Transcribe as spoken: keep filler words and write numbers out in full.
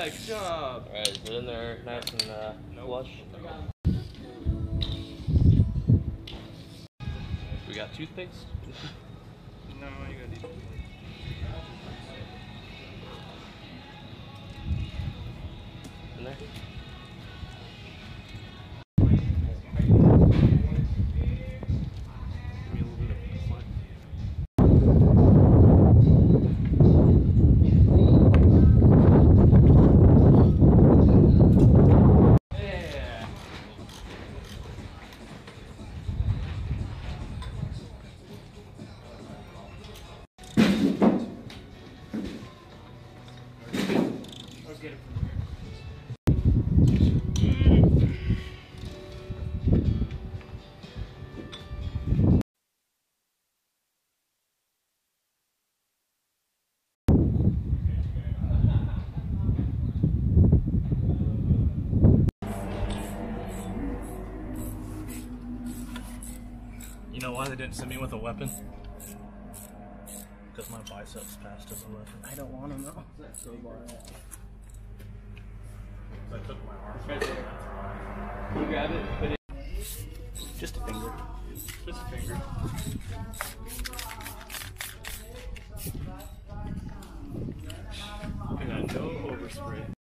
good job. Alright, is it in there nice and uh, flush? We got toothpaste? No, you gotta do In there? You know why they didn't send me with a weapon? Because my biceps passed as a weapon. I don't want to know. So I took my arm. Right there. You grab it, put it. Just a finger. Just a finger. And no overspray.